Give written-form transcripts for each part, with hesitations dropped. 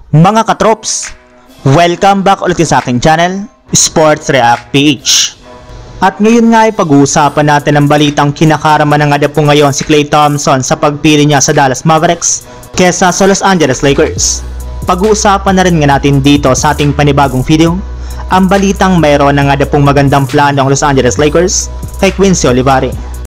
Mga katrops, welcome back ulit sa aking channel, Sports React PH. At ngayon nga ay pag-uusapan natin ang balitang kinakarama na nga po ngayon si Klay Thompson sa pagpili niya sa Dallas Mavericks kesa sa Los Angeles Lakers. Pag-uusapan na rin nga natin dito sa ating panibagong video ang balitang mayroon na nga pong magandang plano ang Los Angeles Lakers kay Quincy Olivari.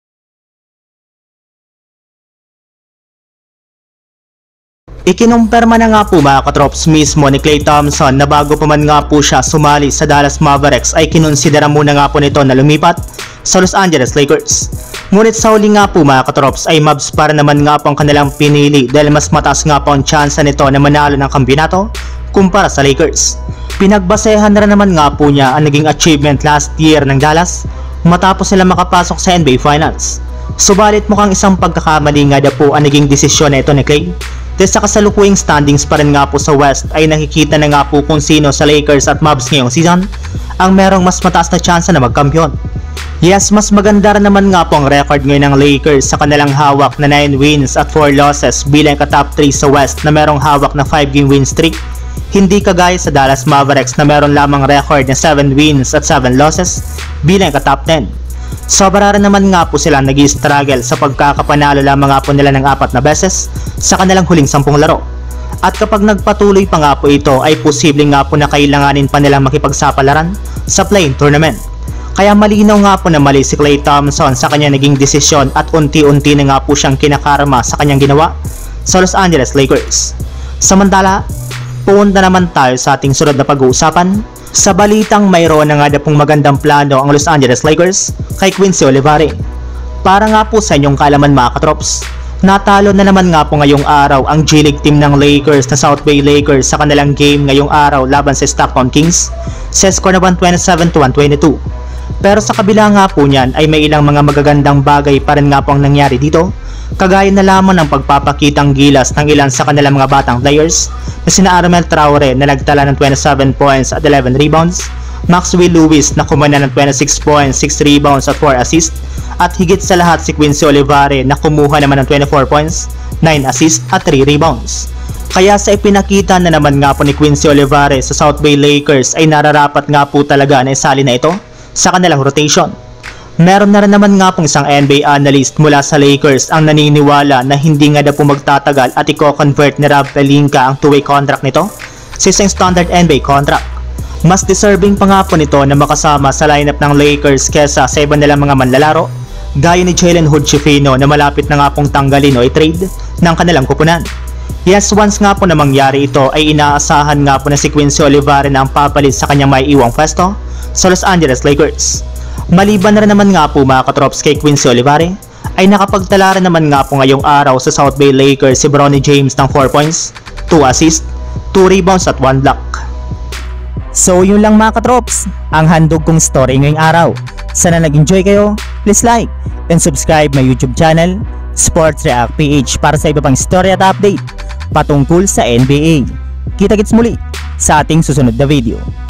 Ikinumpirma na nga po mga katrops mismo ni Klay Thompson na bago pa man nga po siya sumali sa Dallas Mavericks ay kinonsidera muna nga po nito na lumipat sa Los Angeles Lakers. Ngunit sa huli nga po mga katrops ay Mavs para naman nga po ang kanilang pinili dahil mas mataas nga po ang tsansa nito na manalo ng kampiyonato kumpara sa Lakers. Pinagbasehan na naman nga po niya ang naging achievement last year ng Dallas matapos sila makapasok sa NBA Finals. Subalit mukhang isang pagkakamali nga po ang naging desisyon na ito ni Klay. Dahil sa kasalukuyang standings pa rin nga po sa West ay nakikita na nga po kung sino sa Lakers at Mavs ngayong season ang merong mas mataas na tsansa na magkampiyon. Yes, mas maganda rin naman nga po ang record ngayon ng Lakers sa kanilang hawak na 9 wins at 4 losses bilang ka-top 3 sa West na merong hawak na 5-game win streak. Hindi kagaya sa Dallas Mavericks na meron lamang record na 7 wins at 7 losses bilang ka-top 10. Sobra rin naman nga po sila nag-i-struggle sa pagkakapanalo lamang nga po nila ng 4 na beses sa kanilang huling 10 laro. At kapag nagpatuloy pa nga po ito ay posibleng nga po na kailanganin pa nilang makipagsapalaran sa play-in tournament. Kaya malinaw nga po na mali si Klay Thompson sa kanyang naging desisyon at unti-unti na nga po siyang kinakarma sa kanyang ginawa sa Los Angeles Lakers. Samantala, pumunta naman tayo sa ating sunod na pag-uusapan sa balitang mayroon na nga pong magandang plano ang Los Angeles Lakers kay Quincy Olivari. Para nga po sa inyong kaalaman mga katrops, natalo na naman nga po ngayong araw ang G-League team ng Lakers na South Bay Lakers sa kanilang game ngayong araw laban sa Stockton Kings sa score na 127-122. Pero sa kabila nga po niyan ay may ilang mga magagandang bagay pa rin nga po ang nangyari dito, kagaya na lamang ng pagpapakitang gilas ng ilan sa kanilang mga batang players na sina Armel Traore na nagtala ng 27 points at 11 rebounds, Maxwell Lewis na kumana ng 26 points, 6 rebounds at 4 assists, at higit sa lahat si Quincy Olivari na kumuha naman ng 24 points, 9 assists at 3 rebounds. Kaya sa ipinakita na naman nga po ni Quincy Olivari sa South Bay Lakers ay nararapat nga po talaga na isali na ito sa kanilang rotation. Meron na rin naman nga pong isang NBA analyst mula sa Lakers ang naniniwala na hindi nga po magtatagal at i-convert ni Rob Pelinka ang 2-way contract nito sa isang standard NBA contract. Mas deserving pa nga po nito na makasama sa lineup ng Lakers kesa sa iba nilang mga manlalaro gaya ni Jalen Hood-Schifino na malapit na nga pong tanggalin o i-trade ng kanilang kupunan. Yes, once nga po na mangyari ito ay inaasahan nga po na si Quincy Olivari na ang papalit sa kanyang may iwang pwesto sa Los Angeles Lakers. Maliban na rin naman nga po mga katrops kay Quincy Olivari ay nakapagtala rin naman nga po ngayong araw sa South Bay Lakers si Bronny James ng 4 points, 2 assists, 2 rebounds at 1 block. So yun lang mga katrops, ang handog kong story ngayong araw. Sana nag-enjoy kayo, please like and subscribe my YouTube channel, Sports React PH, para sa iba pang story at update patungkol sa NBA. Kita-kits muli sa ating susunod na video.